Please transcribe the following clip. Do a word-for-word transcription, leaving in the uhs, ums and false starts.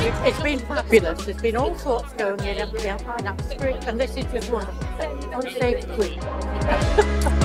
It's been fabulous. There's been all sorts going in up the Pineapple Street, and this is just wonderful. On stage, please.